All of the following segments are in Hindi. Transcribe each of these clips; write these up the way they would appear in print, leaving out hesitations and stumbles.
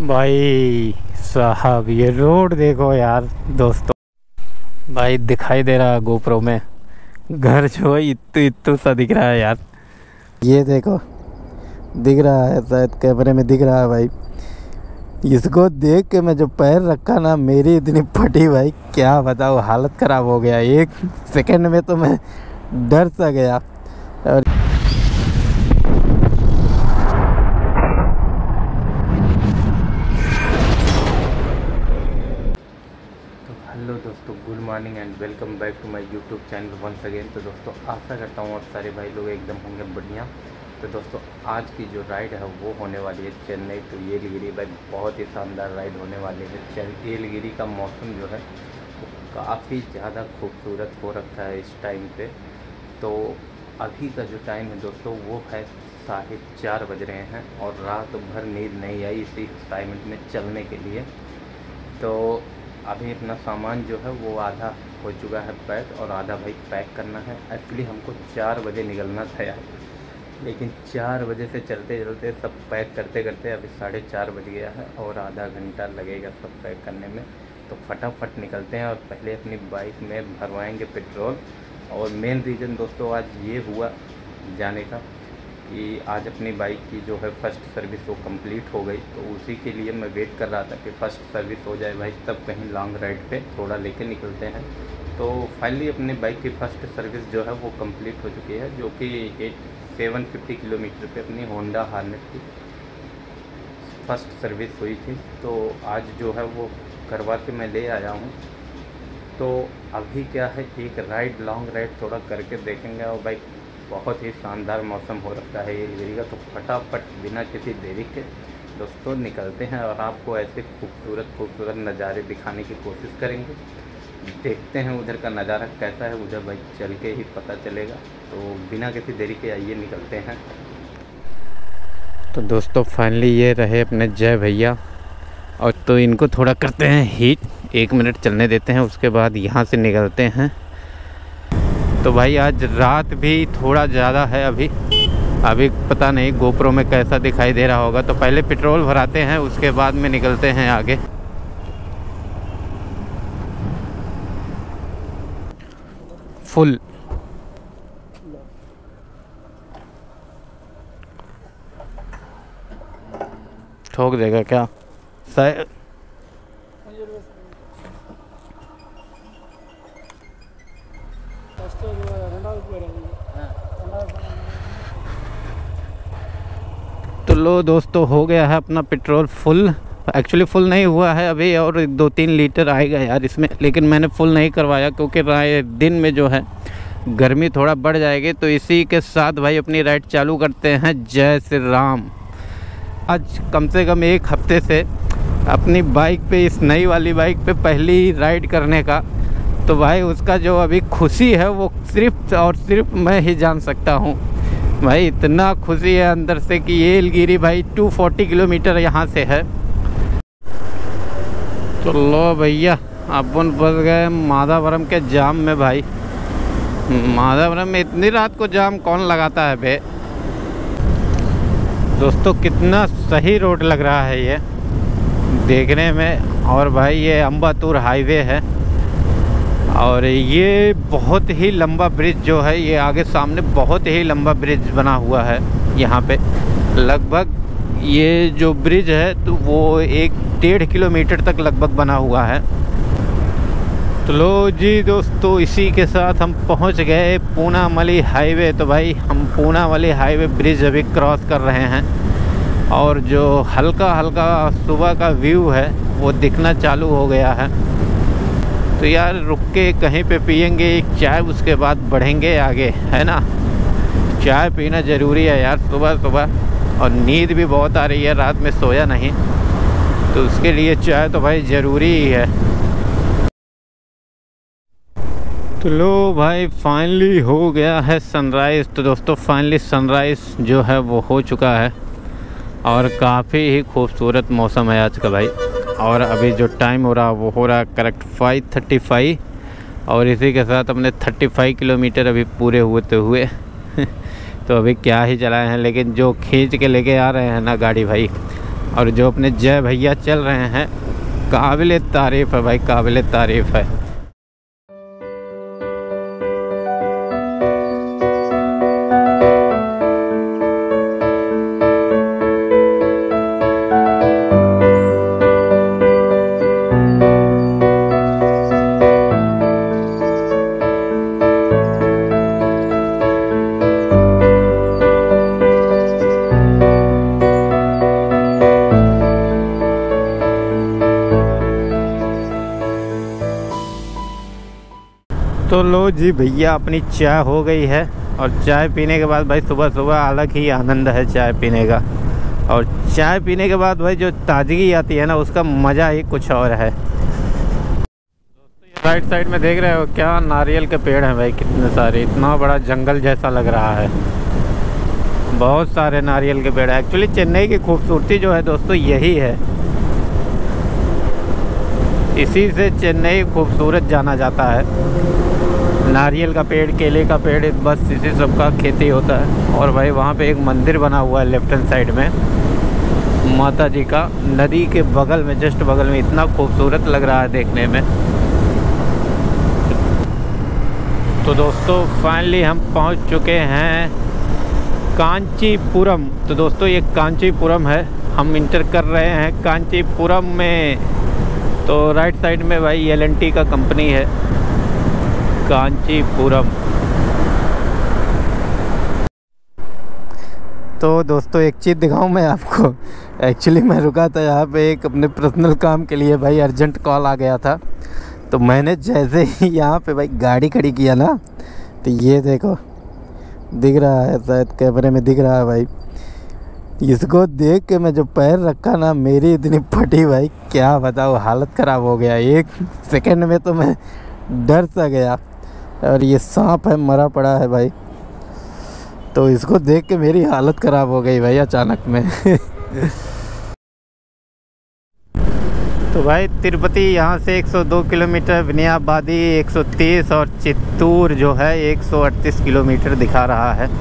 भाई साहब ये रोड देखो यार दोस्तों। भाई दिखाई दे रहा है गोप्रो में घर जो है इत्तू इत्तू सा दिख रहा है यार। ये देखो दिख रहा है, शायद कैमरे में दिख रहा है भाई। इसको देख के मैं जो पैर रखा ना, मेरी इतनी फटी भाई, क्या बताओ, हालत ख़राब हो गया। एक सेकंड में तो मैं डर सा गया। और हेलो दोस्तों, good morning and welcome back to my YouTube channel once again. तो दोस्तों आशा करता हूँ आप सारे भाई लोग एकदम होंगे बढ़िया। तो दोस्तों आज की जो राइड है वो होने वाली है चेन्नई टू येलगिरी। भाई बहुत ही शानदार राइड होने वाली है। येलगिरी का मौसम जो है वो काफ़ी ज़्यादा खूबसूरत हो रखा है इस टाइम पे। तो अभी का जो टाइम है दोस्तों वो है 4:30 बज रहे हैं और रात भर नींद नहीं आई इसी एक्साइटमेंट में चलने के लिए। तो अभी अपना सामान जो है वो आधा हो चुका है पैक और आधा भाई पैक करना है। एक्चुअली हमको 4 बजे निकलना था यार, लेकिन 4 बजे से चलते चलते सब पैक करते करते अभी 4:30 बज गया है और आधा घंटा लगेगा सब पैक करने में। तो फटाफट निकलते हैं और पहले अपनी बाइक में भरवाएंगे पेट्रोल। और मेन रीज़न दोस्तों आज ये हुआ जाने का कि आज अपनी बाइक की जो है फ़र्स्ट सर्विस वो कंप्लीट हो गई। तो उसी के लिए मैं वेट कर रहा था कि फ़र्स्ट सर्विस हो जाए भाई, तब कहीं लॉन्ग राइड पे थोड़ा लेके निकलते हैं। तो फाइनली अपनी बाइक की फ़र्स्ट सर्विस जो है वो कंप्लीट हो चुकी है, जो कि 750 किलोमीटर पे अपनी होंडा हार्नेट की फ़र्स्ट सर्विस हुई थी। तो आज जो है वो करवा के मैं ले आया हूँ। तो अभी क्या है, एक राइड लॉन्ग राइड थोड़ा करके देखेंगे। और बाइक बहुत ही शानदार मौसम हो रखा है येलगिरी का। तो फटाफट बिना किसी देरी के दोस्तों निकलते हैं और आपको ऐसे खूबसूरत नज़ारे दिखाने की कोशिश करेंगे। देखते हैं उधर का नज़ारा कैसा है, उधर भाई चल के ही पता चलेगा। तो बिना किसी देरी के आइए निकलते हैं। तो दोस्तों फाइनली ये रहे अपने जय भैया, और तो इनको थोड़ा करते हैं हीट, 1 मिनट चलने देते हैं, उसके बाद यहाँ से निकलते हैं। तो भाई आज रात भी थोड़ा ज़्यादा है अभी पता नहीं गोप्रो में कैसा दिखाई दे रहा होगा। तो पहले पेट्रोल भराते हैं, उसके बाद में निकलते हैं आगे। फुल ठोक देगा क्या शायद। तो लो दोस्तों हो गया है अपना पेट्रोल फुल। एक्चुअली फुल नहीं हुआ है अभी, और 2-3 लीटर आएगा यार इसमें, लेकिन मैंने फुल नहीं करवाया क्योंकि दिन में जो है गर्मी थोड़ा बढ़ जाएगी। तो इसी के साथ भाई अपनी राइड चालू करते हैं। जय श्री राम। आज कम से कम 1 हफ्ते से अपनी बाइक पे, इस नई वाली बाइक पे पहली राइड करने का, तो भाई उसका जो अभी खुशी है वो सिर्फ और सिर्फ मैं ही जान सकता हूँ। भाई इतना खुशी है अंदर से कि येलगिरी भाई 240 किलोमीटर यहाँ से है। तो लो भैया अपन फंस गए माधवपुरम के जाम में। भाई माधवपुरम में इतनी रात को जाम कौन लगाता है बे। दोस्तों कितना सही रोड लग रहा है ये देखने में। और भाई ये अम्बातूर हाईवे है और ये बहुत ही लंबा ब्रिज जो है, ये आगे सामने बहुत ही लंबा ब्रिज बना हुआ है यहाँ पे। लगभग ये जो ब्रिज है तो वो 1-1.5 किलोमीटर तक लगभग बना हुआ है। तो लो जी दोस्तों इसी के साथ हम पहुँच गए पूनामली हाईवे। तो भाई हम पूनामली हाईवे ब्रिज अभी क्रॉस कर रहे हैं और जो हल्का हल्का सुबह का व्यू है वो दिखना चालू हो गया है। तो यार रुक के कहीं पे पियेंगे एक चाय, उसके बाद बढ़ेंगे आगे, है ना। चाय पीना ज़रूरी है यार सुबह सुबह, और नींद भी बहुत आ रही है, रात में सोया नहीं, तो उसके लिए चाय तो भाई ज़रूरी ही है। तो लो भाई फाइनली हो गया है सनराइज़। तो दोस्तों फाइनली सनराइज़ जो है वो हो चुका है और काफ़ी ही खूबसूरत मौसम है आज का भाई। और अभी जो टाइम हो रहा वो हो रहा करेक्ट 5:35 और इसी के साथ अपने 35 किलोमीटर अभी पूरे होते हुए तो अभी क्या ही चलाए हैं, लेकिन जो खींच के लेके आ रहे हैं ना गाड़ी भाई, और जो अपने जय भैया चल रहे हैं, काबिल तारीफ़ है भाई, काबिल तारीफ़ है। तो लो जी भैया, अपनी चाय हो गई है और चाय पीने के बाद भाई सुबह सुबह अलग ही आनंद है चाय पीने का। और चाय पीने के बाद भाई जो ताजगी आती है ना, उसका मज़ा ही कुछ और है। दोस्तों राइट साइड में देख रहे हो क्या, नारियल के पेड़ हैं भाई, कितने सारे, इतना बड़ा जंगल जैसा लग रहा है। बहुत सारे नारियल के पेड़ हैं। एक्चुअली चेन्नई की खूबसूरती जो है दोस्तों यही है, इसी से चेन्नई खूबसूरत जाना जाता है। नारियल का पेड़, केले का पेड़, बस इसी सब का खेती होता है। और भाई वहाँ पे एक मंदिर बना हुआ है लेफ्ट हैंड साइड में, माता जी का, नदी के बगल में, जस्ट बगल में। इतना खूबसूरत लग रहा है देखने में। तो दोस्तों फाइनली हम पहुँच चुके हैं कांचीपुरम। तो दोस्तों ये कांचीपुरम है, हम इंटर कर रहे हैं कांचीपुरम में। तो राइट साइड में भाई L&T का कंपनी है, कांचीपुरम। तो दोस्तों एक चीज़ दिखाऊं मैं आपको। एक्चुअली मैं रुका था यहाँ पे एक अपने पर्सनल काम के लिए, भाई अर्जेंट कॉल आ गया था। तो मैंने जैसे ही यहाँ पे भाई गाड़ी खड़ी किया ना, तो ये देखो दिख रहा है, शायद कैमरे में दिख रहा है भाई। इसको देख के मैं जो पैर रखा ना, मेरी इतनी फटी भाई, क्या बताऊँ, हालत ख़राब हो गया। एक सेकंड में तो मैं डर सा गया। और ये सांप है, मरा पड़ा है भाई। तो इसको देख के मेरी हालत ख़राब हो गई भाई अचानक में। तो भाई तिरुपति यहाँ से 102 किलोमीटर, विनयाबादी 130 और चित्तूर जो है 138 किलोमीटर दिखा रहा है।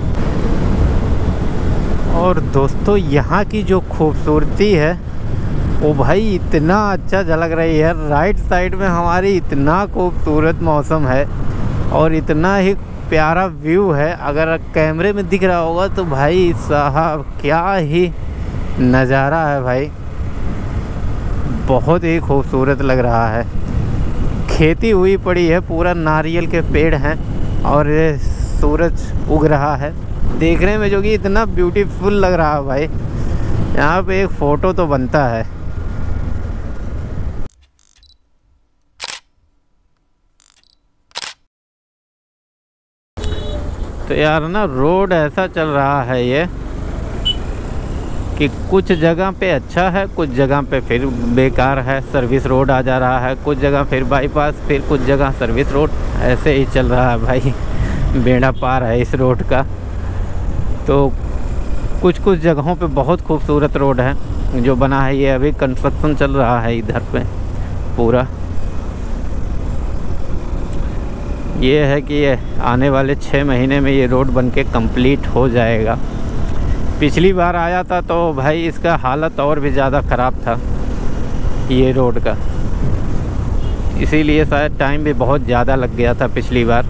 और दोस्तों यहाँ की जो खूबसूरती है वो भाई इतना अच्छा झलक रही है। राइट साइड में हमारी इतना खूबसूरत मौसम है और इतना ही प्यारा व्यू है। अगर कैमरे में दिख रहा होगा तो भाई साहब क्या ही नज़ारा है भाई, बहुत ही खूबसूरत लग रहा है। खेती हुई पड़ी है, पूरा नारियल के पेड़ हैं और सूरज उग रहा है देखने में, जो कि इतना ब्यूटीफुल लग रहा है भाई। यहाँ पे एक फ़ोटो तो बनता है। तो यार ना रोड ऐसा चल रहा है ये कि कुछ जगह पे अच्छा है, कुछ जगह पे फिर बेकार है, सर्विस रोड आ जा रहा है, कुछ जगह फिर बाईपास, फिर कुछ जगह सर्विस रोड, ऐसे ही चल रहा है भाई। बेड़ा पार है इस रोड का। तो कुछ कुछ जगहों पे बहुत खूबसूरत रोड है जो बना है, ये अभी कंस्ट्रक्शन चल रहा है इधर पे पूरा। ये है कि ये आने वाले 6 महीने में ये रोड बनके कंप्लीट हो जाएगा। पिछली बार आया था तो भाई इसका हालत और भी ज़्यादा ख़राब था ये रोड का, इसीलिए शायद टाइम भी बहुत ज़्यादा लग गया था पिछली बार।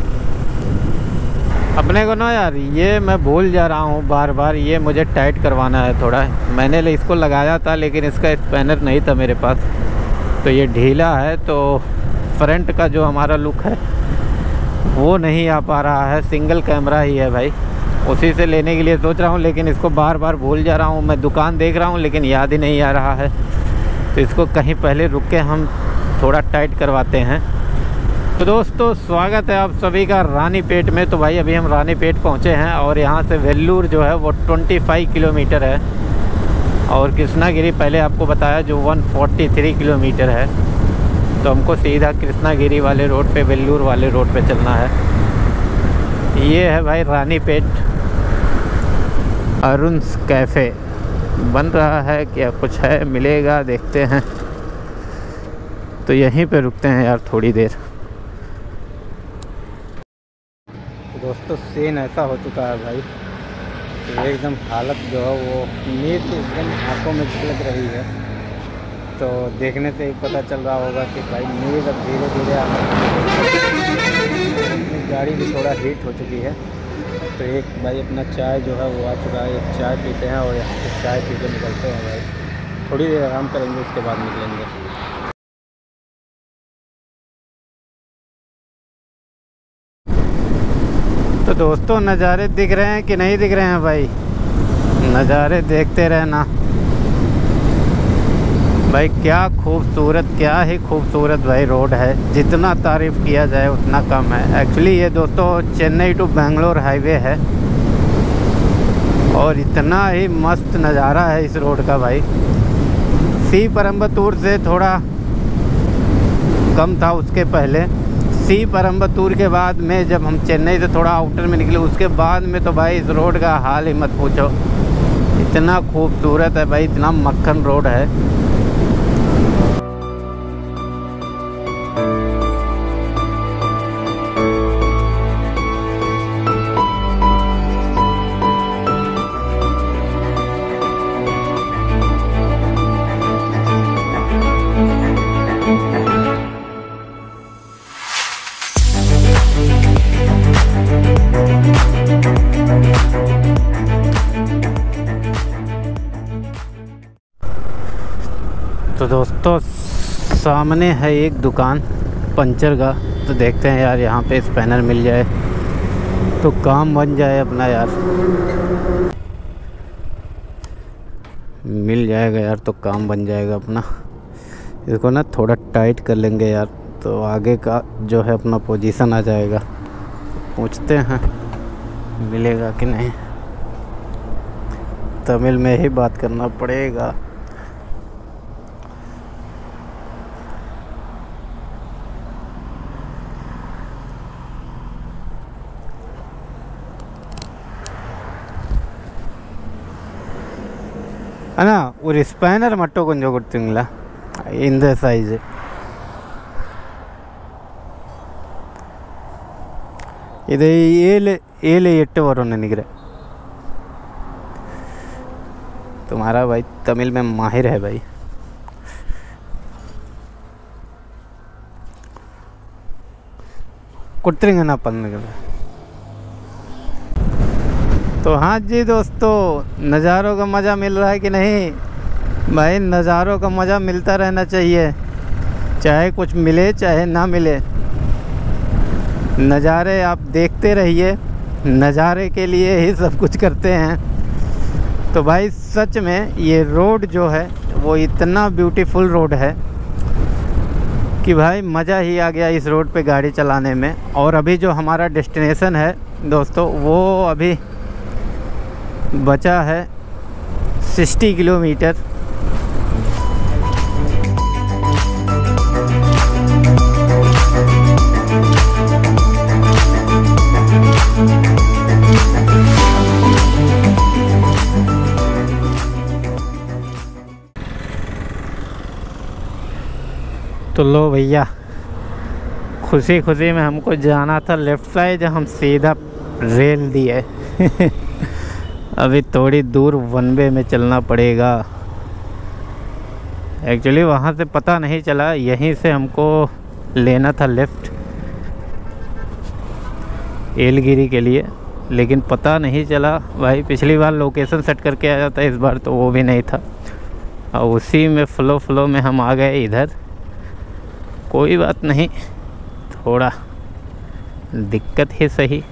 अपने को ना यार, ये मैं भूल जा रहा हूँ बार बार, ये मुझे टाइट करवाना है थोड़ा। मैंने इसको लगाया था लेकिन इसका स्पैनर नहीं था मेरे पास, तो ये ढीला है। तो फ्रंट का जो हमारा लुक है वो नहीं आ पा रहा है, सिंगल कैमरा ही है भाई, उसी से लेने के लिए सोच रहा हूँ, लेकिन इसको बार बार भूल जा रहा हूँ। मैं दुकान देख रहा हूँ लेकिन याद ही नहीं आ रहा है। तो इसको कहीं पहले रुक के हम थोड़ा टाइट करवाते हैं। तो दोस्तों स्वागत है आप सभी का रानीपेट में। तो भाई अभी हम रानीपेट पहुँचे हैं और यहाँ से वेल्लूर जो है वो 25 किलोमीटर है, और कृष्णागिरी पहले आपको बताया जो 143 किलोमीटर है। तो हमको सीधा कृष्णागिरी वाले रोड पे, वेल्लूर वाले रोड पे चलना है। ये है भाई रानीपेट अरुण्स कैफ़े, बन रहा है क्या कुछ है, मिलेगा, देखते हैं। तो यहीं पे रुकते हैं यार थोड़ी देर। दोस्तों सीन ऐसा हो चुका है भाई तो एकदम हालत जो है वो नींद एकदम आंखों में झलक रही है। तो देखने से ही पता चल रहा होगा कि भाई नींद अब धीरे धीरे अपनी गाड़ी भी थोड़ा हीट हो चुकी है। तो एक भाई अपना चाय जो है वो आ चुका है, एक चाय पीते हैं और यहाँ से चाय पी के निकलते हैं भाई। थोड़ी देर आराम करेंगे, उसके बाद निकलेंगे। तो दोस्तों नज़ारे दिख रहे हैं कि नहीं दिख रहे हैं भाई? नज़ारे देखते रहना भाई। क्या खूबसूरत, क्या ही खूबसूरत भाई रोड है। जितना तारीफ़ किया जाए उतना कम है। एक्चुअली ये दोस्तों चेन्नई टू बेंगलोर हाईवे है और इतना ही मस्त नज़ारा है इस रोड का भाई। सी परम्बतूर से थोड़ा कम था उसके पहले। सी परम्बतूर के बाद में जब हम चेन्नई से थोड़ा आउटर में निकले उसके बाद में तो भाई इस रोड का हाल ही मत पूछो। इतना खूबसूरत है भाई, इतना मक्खन रोड है। तो दोस्तों सामने है एक दुकान पंचर का। तो देखते हैं यार यहाँ पे स्पैनर मिल जाए तो काम बन जाए अपना यार। मिल जाएगा यार तो काम बन जाएगा अपना। इसको ना थोड़ा टाइट कर लेंगे यार तो आगे का जो है अपना पोजीशन आ जाएगा। पूछते हैं मिलेगा कि नहीं। तमिल में ही बात करना पड़ेगा। அண்ணா ஒரு ஸ்பேனர் மட்டும் கொஞ்சம் கொடுத்தீங்களா? இந்த சைஸு இது 7-8 வரும்னு நினைக்கிறேன்। तुम्हारा भाई तमिल में माहिर है भाई। கொடுத்துருங்க நான் பண்ணுங்க। तो हाँ जी दोस्तों, नज़ारों का मज़ा मिल रहा है कि नहीं भाई? नज़ारों का मज़ा मिलता रहना चाहिए, चाहे कुछ मिले चाहे ना मिले। नज़ारे आप देखते रहिए, नज़ारे के लिए ही सब कुछ करते हैं। तो भाई सच में ये रोड जो है वो इतना ब्यूटीफुल रोड है कि भाई मज़ा ही आ गया इस रोड पे गाड़ी चलाने में। और अभी जो हमारा डेस्टिनेशन है दोस्तों वो अभी बचा है 60 किलोमीटर। तो लो भैया, खुशी खुशी में हमको जाना था लेफ़्ट साइड, हम सीधा रेल दिए। अभी थोड़ी दूर वन वे में चलना पड़ेगा। एक्चुअली वहाँ से पता नहीं चला, यहीं से हमको लेना था लेफ़्ट एलगिरी के लिए, लेकिन पता नहीं चला भाई। पिछली बार लोकेशन सेट करके आया था, इस बार तो वो भी नहीं था। और उसी में फ़्लो में हम आ गए इधर। कोई बात नहीं, थोड़ा दिक्कत ही सही।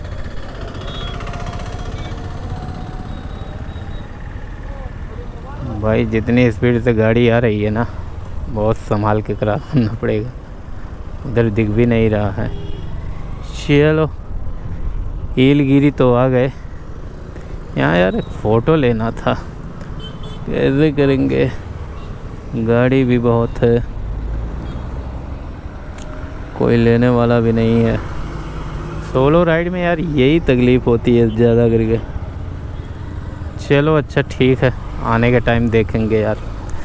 भाई जितनी स्पीड से गाड़ी आ रही है ना, बहुत संभाल के करना पड़ेगा। उधर दिख भी नहीं रहा है। चलो एलगिरी तो आ गए। यहाँ यार एक फ़ोटो लेना था, कैसे करेंगे? गाड़ी भी बहुत है, कोई लेने वाला भी नहीं है। सोलो राइड में यार यही तकलीफ़ होती है ज़्यादा करके। चलो अच्छा ठीक है, आने के टाइम देखेंगे यार।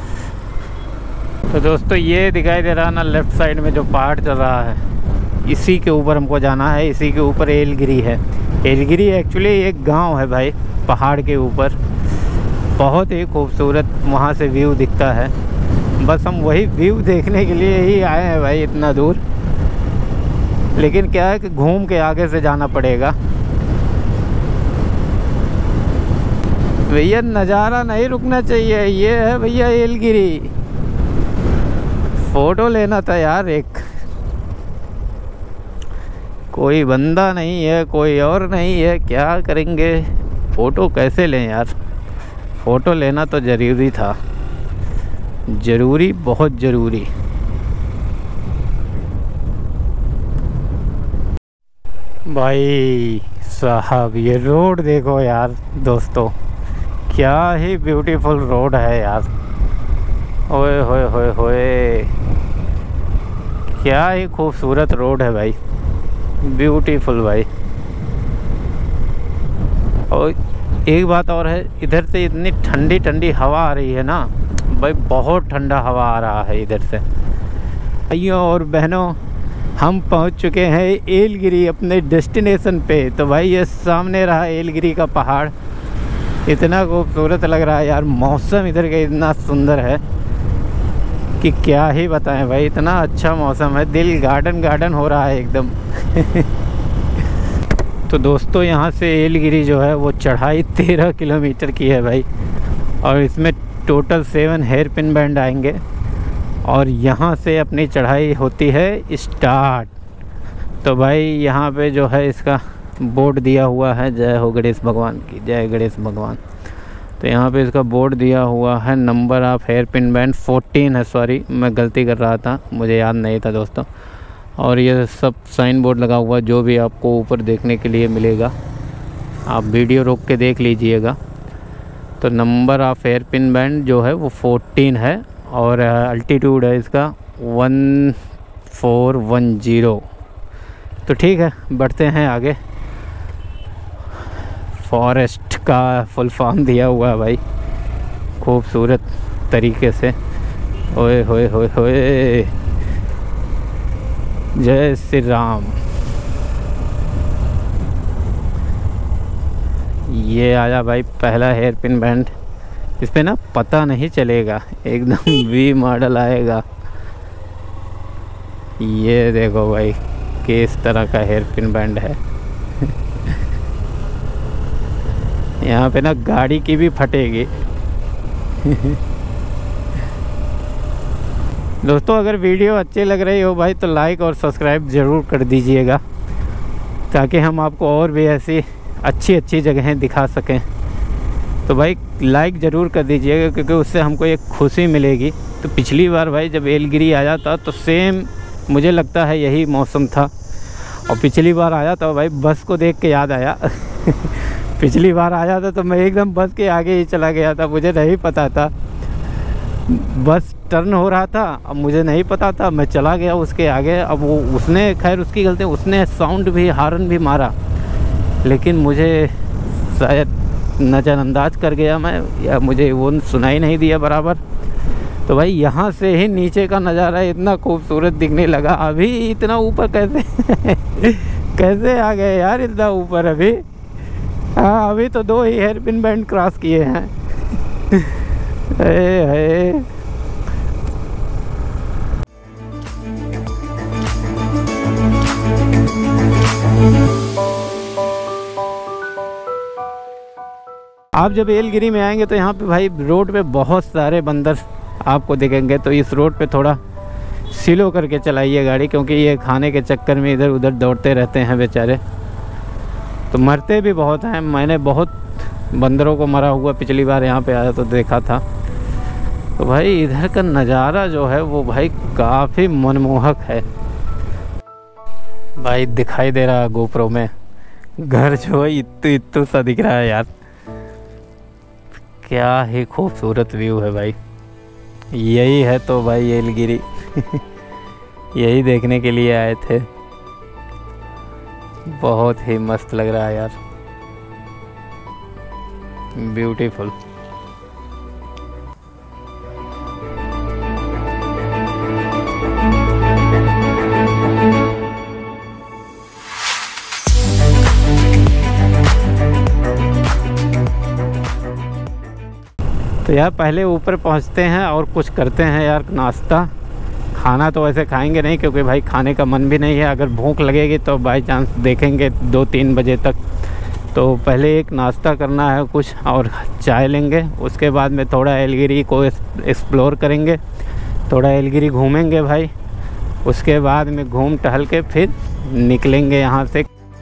तो दोस्तों ये दिखाई दे रहा ना लेफ़्ट साइड में जो पहाड़ चल रहा है, इसी के ऊपर हमको जाना है। इसी के ऊपर एलगिरी है। एलगिरी एक्चुअली एक गांव है भाई, पहाड़ के ऊपर। बहुत ही खूबसूरत वहाँ से व्यू दिखता है। बस हम वही व्यू देखने के लिए ही आए हैं भाई इतना दूर। लेकिन क्या है कि घूम के आगे से जाना पड़ेगा। भैया नज़ारा नहीं रुकना चाहिए। ये है भैया एलगिरी। फ़ोटो लेना था यार एक। कोई बंदा नहीं है, कोई और नहीं है, क्या करेंगे? फ़ोटो कैसे लें यार? फ़ोटो लेना तो ज़रूरी था, ज़रूरी, बहुत ज़रूरी। भाई साहब ये रोड देखो यार दोस्तों, क्या ही ब्यूटीफुल रोड है यार। ओए होए होए होए, क्या ही खूबसूरत रोड है भाई, ब्यूटीफुल भाई। और एक बात और है, इधर से इतनी ठंडी ठंडी हवा आ रही है ना भाई, बहुत ठंडा हवा आ रहा है इधर से। भाइयों और बहनों, हम पहुंच चुके हैं एलगिरी अपने डेस्टिनेशन पे। तो भाई ये सामने रहा एलगिरी का पहाड़। इतना खूबसूरत लग रहा है यार, मौसम इधर का इतना सुंदर है कि क्या ही बताएं भाई। इतना अच्छा मौसम है, दिल गार्डन गार्डन हो रहा है एकदम। तो दोस्तों यहाँ से एलगिरी जो है वो चढ़ाई 13 किलोमीटर की है भाई। और इसमें टोटल 7 हेयर पिन बैंड आएंगे। और यहाँ से अपनी चढ़ाई होती है स्टार्ट। तो भाई यहाँ पे जो है इसका बोर्ड दिया हुआ है, जय हो गणेश भगवान की, जय गणेश भगवान। तो यहाँ पे इसका बोर्ड दिया हुआ है, number of hairpin bend 14 है। सॉरी मैं गलती कर रहा था, मुझे याद नहीं था दोस्तों। और ये सब साइन बोर्ड लगा हुआ, जो भी आपको ऊपर देखने के लिए मिलेगा आप वीडियो रोक के देख लीजिएगा। तो number of hairpin bend जो है वो 14 है। और अल्टीट्यूड है इसका 1410। तो ठीक है, बढ़ते हैं आगे। फॉरेस्ट का फुल फॉर्म दिया हुआ है भाई खूबसूरत तरीके से। ओए होए होए होए, जय श्री राम। ये आया भाई पहला हेयर पिन बैंड। इस पे ना पता नहीं चलेगा, एकदम वी मॉडल आएगा। ये देखो भाई किस तरह का हेयर पिन बैंड है। यहाँ पे ना गाड़ी की भी फटेगी। दोस्तों अगर वीडियो अच्छी लग रही हो भाई तो लाइक और सब्सक्राइब ज़रूर कर दीजिएगा, ताकि हम आपको और भी ऐसी अच्छी अच्छी जगहें दिखा सकें। तो भाई लाइक ज़रूर कर दीजिएगा, क्योंकि उससे हमको एक खुशी मिलेगी। तो पिछली बार भाई जब एलगिरी आया था तो सेम मुझे लगता है यही मौसम था। और पिछली बार आया था भाई, बस को देख के याद आया। पिछली बार आया था तो मैं एकदम बस के आगे ही चला गया था, मुझे नहीं पता था। बस टर्न हो रहा था, अब मुझे नहीं पता था, मैं चला गया उसके आगे। अब वो उसने, खैर उसकी गलती, उसने साउंड भी, हॉर्न भी मारा, लेकिन मुझे शायद नज़रअंदाज कर गया मैं, या मुझे वो सुनाई नहीं दिया बराबर। तो भाई यहाँ से ही नीचे का नज़ारा इतना खूबसूरत दिखने लगा। अभी इतना ऊपर कैसे कैसे आ गए यार इतना ऊपर अभी? हाँ अभी तो 2 ही हेयर पिन बैंड क्रॉस किए हैं। है आप जब एलगिरी में आएंगे तो यहाँ पे भाई रोड पे बहुत सारे बंदर आपको दिखेंगे। तो इस रोड पे थोड़ा स्लो करके चलाइए गाड़ी, क्योंकि ये खाने के चक्कर में इधर उधर दौड़ते रहते हैं बेचारे। तो मरते भी बहुत हैं, मैंने बहुत बंदरों को मरा हुआ पिछली बार यहाँ पे आया तो देखा था। तो भाई इधर का नज़ारा जो है वो भाई काफ़ी मनमोहक है। भाई दिखाई दे रहा है गोप्रो में घर जो है इत्तू सा दिख रहा है यार। क्या ही खूबसूरत व्यू है भाई। यही है तो भाई एलगिरी। यही देखने के लिए आए थे। बहुत ही मस्त लग रहा है यार, ब्यूटीफुल। तो यार पहले ऊपर पहुंचते हैं और कुछ करते हैं यार नाश्ता। खाना तो वैसे खाएंगे नहीं क्योंकि भाई खाने का मन भी नहीं है। अगर भूख लगेगी तो बाई चांस देखेंगे 2-3 बजे तक। तो पहले एक नाश्ता करना है कुछ और चाय लेंगे। उसके बाद में थोड़ा एलगिरी को एक्सप्लोर करेंगे, थोड़ा एलगिरी घूमेंगे भाई। उसके बाद में घूम टहल के फिर निकलेंगे यहाँ से।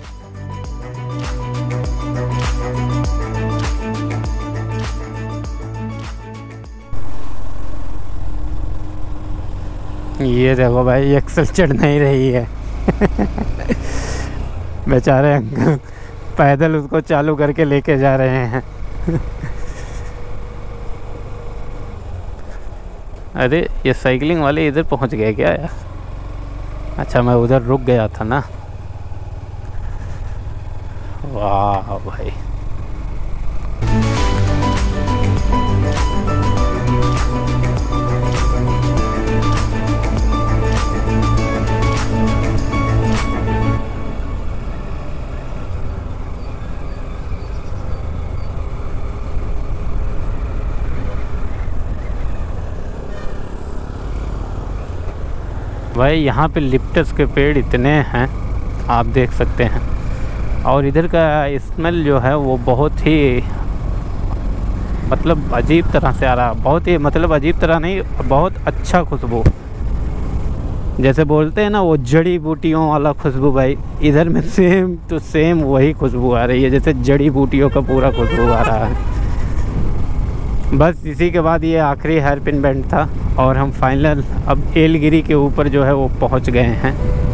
ये देखो भाई एक्सल चढ़ नहीं रही है बेचारे अंकल पैदल उसको चालू करके लेके जा रहे हैं अरे ये साइकिलिंग वाले इधर पहुंच गए क्या यार? अच्छा मैं उधर रुक गया था ना। वाह भाई भाई यहाँ पे लिप्टस के पेड़ इतने हैं आप देख सकते हैं। और इधर का स्मेल जो है वो बहुत ही मतलब अजीब तरह से आ रहा। बहुत ही मतलब अजीब तरह नहीं, बहुत अच्छा खुशबू। जैसे बोलते हैं ना वो जड़ी बूटियों वाला खुशबू, भाई इधर में सेम टू सेम वही खुशबू आ रही है जैसे जड़ी बूटियों का पूरा खुशबू आ रहा है। बस इसी के बाद ये आखिरी हेयर पिन बेंड था और हम फाइनल अब एलगिरी के ऊपर जो है वो पहुंच गए हैं।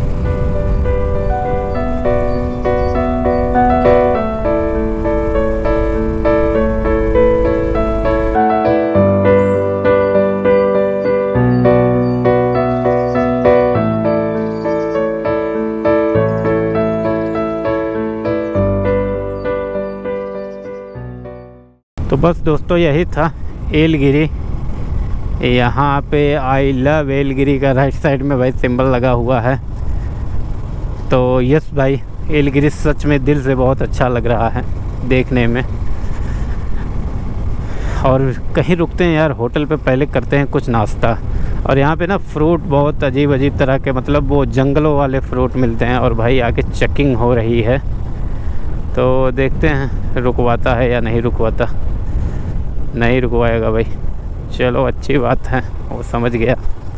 तो बस दोस्तों यही था एलगिरी। यहाँ पे आई लव एलगिरी का राइट साइड में भाई सिंबल लगा हुआ है। तो यस भाई एलगिरी सच में दिल से बहुत अच्छा लग रहा है देखने में। और कहीं रुकते हैं यार होटल पे, पहले करते हैं कुछ नाश्ता। और यहाँ पे ना फ्रूट बहुत अजीब अजीब तरह के मतलब वो जंगलों वाले फ्रूट मिलते हैं। और भाई आगे चेकिंग हो रही है तो देखते हैं रुकवाता है या नहीं रुकवाता। नहीं रुकवाएगा भाई, चलो अच्छी बात है, वो समझ गया।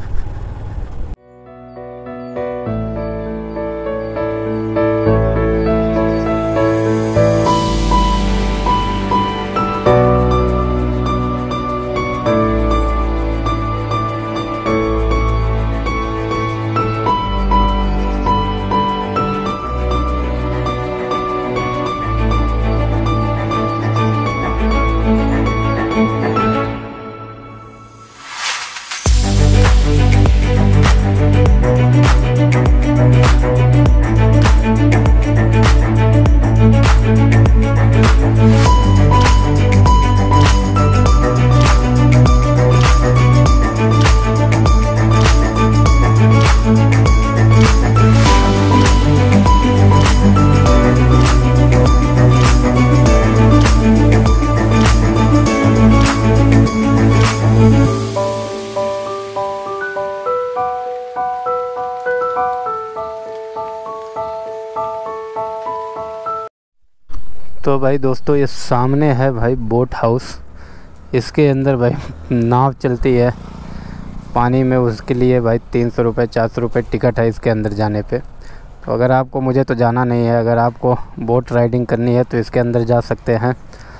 तो भाई दोस्तों ये सामने है भाई बोट हाउस। इसके अंदर भाई नाव चलती है पानी में, उसके लिए भाई 300 रुपये 400 रुपये टिकट है इसके अंदर जाने पे। तो अगर आपको, मुझे तो जाना नहीं है, अगर आपको बोट राइडिंग करनी है तो इसके अंदर जा सकते हैं।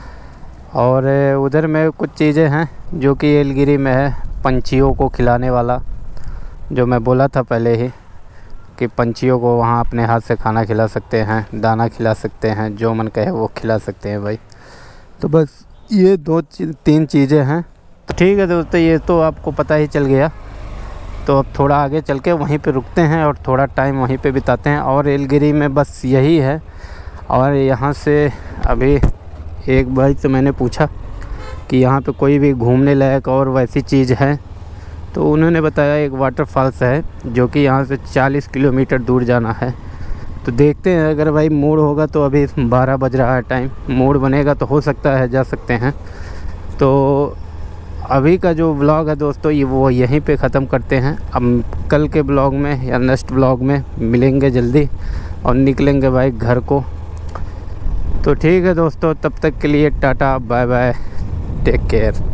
और उधर में कुछ चीज़ें हैं जो कि एलगिरी में है, पंछियों को खिलाने वाला, जो मैं बोला था पहले ही कि पंछियों को वहाँ अपने हाथ से खाना खिला सकते हैं, दाना खिला सकते हैं, जो मन कहे वो खिला सकते हैं भाई। तो बस ये 2-3 चीज़ें हैं। तो ठीक है दोस्तों, ये तो आपको पता ही चल गया। तो अब थोड़ा आगे चल के वहीं पे रुकते हैं और थोड़ा टाइम वहीं पे बिताते हैं। और एलगिरी में बस यही है। और यहाँ से अभी एक भाई से मैंने पूछा कि यहाँ पे कोई भी घूमने लायक और वैसी चीज़ है, तो उन्होंने बताया एक वाटरफॉल्स है जो कि यहाँ से 40 किलोमीटर दूर जाना है। तो देखते हैं अगर भाई मूड होगा तो, अभी 12 बज रहा है टाइम, मूड बनेगा तो हो सकता है जा सकते हैं। तो अभी का जो व्लॉग है दोस्तों ये वो यहीं पे ख़त्म करते हैं। अब कल के ब्लॉग में या नेक्स्ट व्लॉग में मिलेंगे जल्दी और निकलेंगे भाई घर को। तो ठीक है दोस्तों, तब तक के लिए tata bye bye, take care.